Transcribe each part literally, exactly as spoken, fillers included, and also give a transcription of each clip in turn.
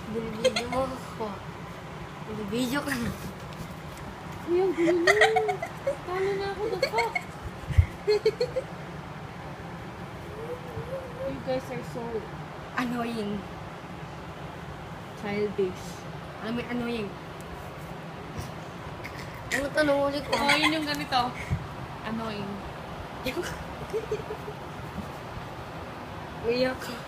Binibidyo mo ako. Binibidyo ka na. Uy, ang gulo mo. Talo na ako, the fuck? You guys are so Annoying. childish. Alam mo yung annoying. Ano tanong ulit ko? Oh, yun yung ganito. Annoying. Uyak ka.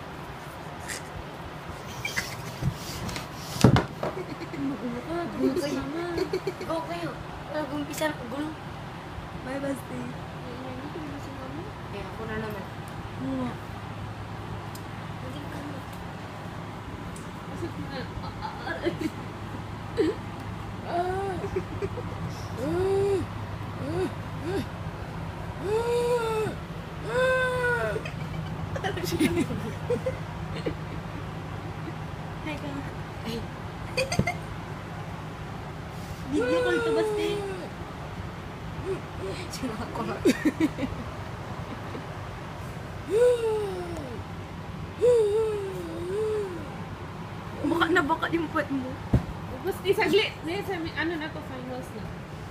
Magulo ka. Gulo Gulo kayo. naman. Go kayo. Nag-umpisa na gulo. Bye, Basti. Hindi ko gusto naman. Kaya ako na naman. Oo. Hindi ka mo. Kasi na... Hi ka. Ay. Video call to, Basti. Sinaka ko na. Baka na baka yung puwet mo. Basti, saglit. Ano na to, finals na.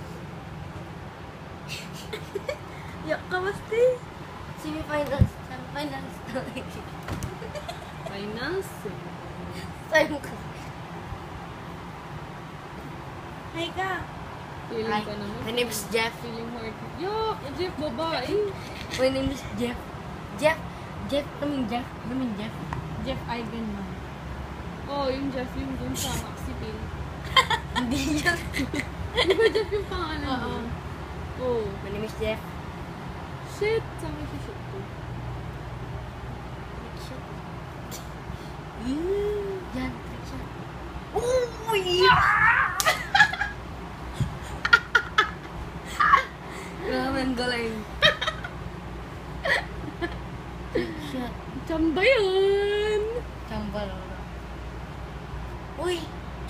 Yak ka, Basti. Semi-finals. Semi-finals. Finals? Sabi mo ka. Hi ka. Feeling Hi. ka naman. My name is Jeff. Feeling mo. Yo, Jeff, babae. My name is Jeff. Jeff. Jeff. Kaming Jeff. Kaming Jeff. Jeff Eigenman. Oh, yung Jeff yung dun sa Maxipil. Hindi yan. Di ba Jeff yung pangalan Oo. mo? Oh. My name is Jeff. Shit. Saan may shoot ko? Yan. Uy! Grabe ang galing. Shit. Chamba yan. Chambal. Uy!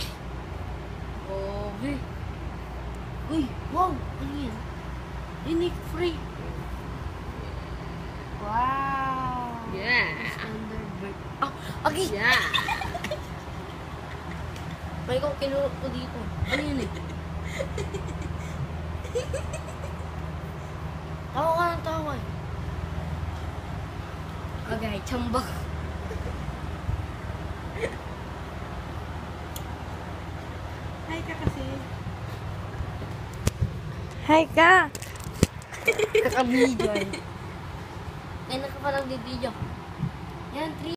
Grabe. Uy! Wow! Ano yan? Unique free. Wow! Yeah. Standard bird. Oh! Okay! Yeah. May ikaw kinurot ko dito. Ano yun eh? Tawa ka ng tawa eh. Okay, chamba. Hi ka kasi. Hi ka. Kakabidyo eh. Ay, nakaparang di video. Yan, three.